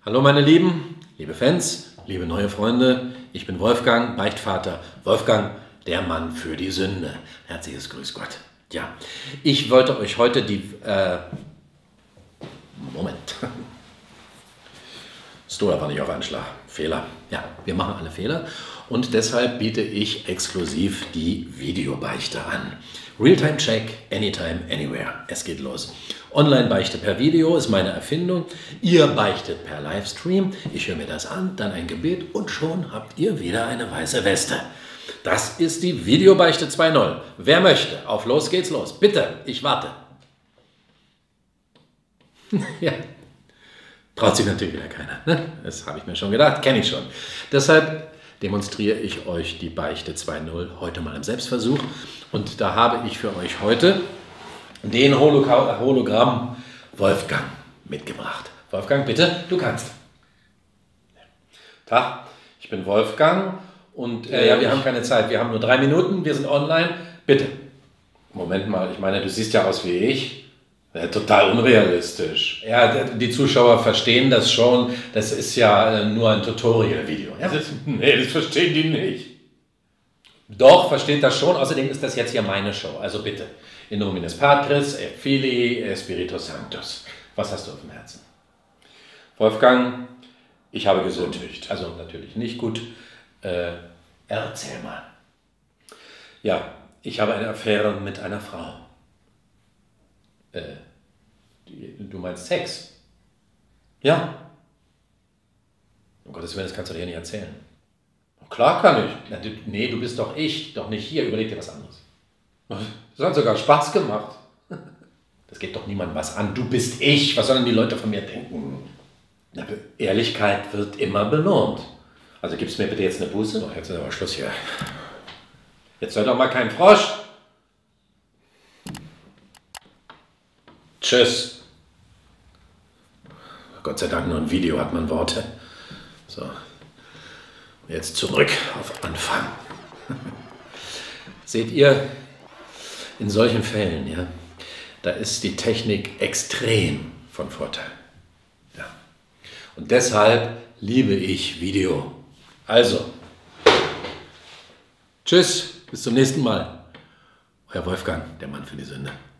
Hallo meine Lieben, liebe Fans, liebe neue Freunde, ich bin Wolfgang, Beichtvater. Wolfgang, der Mann für die Sünde. Herzliches Grüß Gott. Ja, ich wollte euch heute Moment. Stola war nicht auf Anschlag. Fehler. Ja, wir machen alle Fehler und deshalb biete ich exklusiv die Videobeichte an. Realtime-Check, anytime, anywhere. Es geht los. Online-Beichte per Video ist meine Erfindung. Ihr beichtet per Livestream. Ich höre mir das an, dann ein Gebet und schon habt ihr wieder eine weiße Weste. Das ist die Videobeichte 2.0. Wer möchte, auf los geht's los. Bitte, ich warte. Ja, traut sich natürlich wieder keiner. Ne? Das habe ich mir schon gedacht, kenne ich schon. Deshalb demonstriere ich euch die Beichte 2.0 heute mal im Selbstversuch. Und da habe ich für euch heute den Hologramm Wolfgang mitgebracht. Wolfgang, bitte, du kannst. Tag, ich bin Wolfgang und ja, wir haben keine Zeit. Wir haben nur 3 Minuten, wir sind online. Bitte. Moment mal, ich meine, du siehst ja aus wie ich. Total unrealistisch. Ja, die Zuschauer verstehen das schon. Das ist ja nur ein Tutorial-Video. Ja? Nee, das verstehen die nicht. Doch, versteht das schon. Außerdem ist das jetzt hier meine Show. Also bitte. In nomine Patris, et Filii, et Spiritus Sanctus. Was hast du auf dem Herzen? Wolfgang, ich habe gesündigt. Also natürlich nicht gut. Erzähl mal. Ja, ich habe eine Affäre mit einer Frau. Du meinst Sex? Ja. Um Gottes Willen, das kannst du dir nicht erzählen. Klar kann ich. Na, nee, du bist doch ich, doch nicht hier. Überleg dir was anderes. Das hat sogar Spaß gemacht. Das geht doch niemandem was an. Du bist ich. Was sollen die Leute von mir denken? Na, Ehrlichkeit wird immer belohnt. Also gibst mir bitte jetzt eine Buße. Doch, jetzt ist aber Schluss hier. Jetzt soll doch mal kein Frosch. Tschüss. Gott sei Dank nur ein Video hat man Worte. So. Jetzt zurück auf Anfang. Seht ihr, in solchen Fällen, ja, da ist die Technik extrem von Vorteil. Ja. Und deshalb liebe ich Video. Also, tschüss, bis zum nächsten Mal. Euer Wolfgang, der Mann für die Sünde.